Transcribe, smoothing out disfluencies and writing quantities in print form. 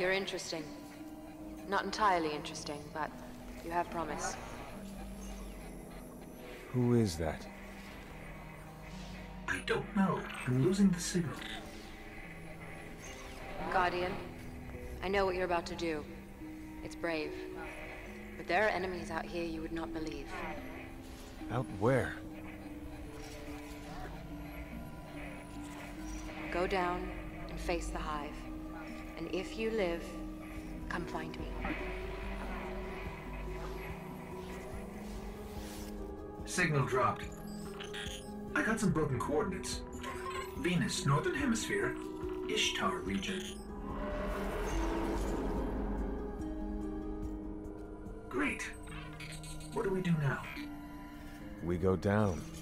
You're interesting. Not entirely interesting, but you have promise. Who is that? I don't know. I'm losing the signal. Guardian, I know what you're about to do. It's brave. But there are enemies out here you would not believe. Out where? Go down and face the Hive. And if you live, come find me. Signal dropped. I got some broken coordinates. Venus, Northern Hemisphere, Ishtar region. Great. What do we do now? We go down.